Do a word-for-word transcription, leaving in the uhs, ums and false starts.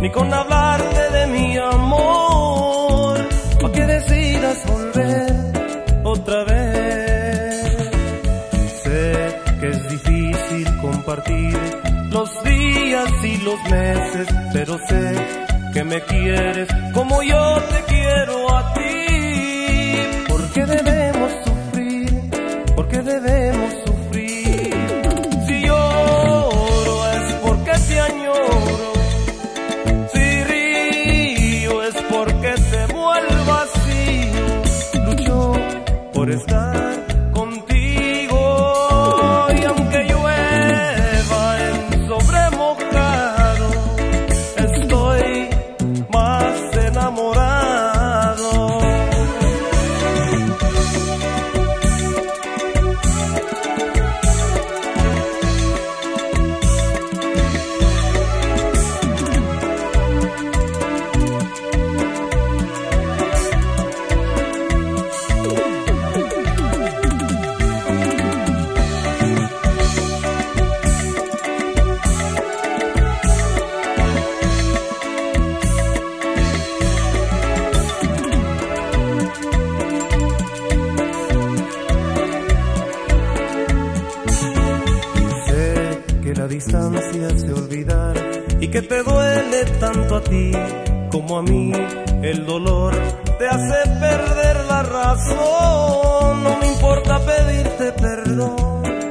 ni con hablarte de mi amor, pa' que decidas volver otra vez. Sé que es difícil compartir los días y los meses, pero sé que me quieres como yo te quiero a ti. ¿Por qué debemos sufrir? ¿Por qué debemos sufrir? Si lloro es porque te añoro, si río es porque te vuelvo así. Lucho por estar contigo y aunque llueva en sobre mojado, estoy más enamorado. La distancia hace olvidar y que te duele tanto a ti como a mí. El dolor te hace perder la razón. No me importa pedirte perdón,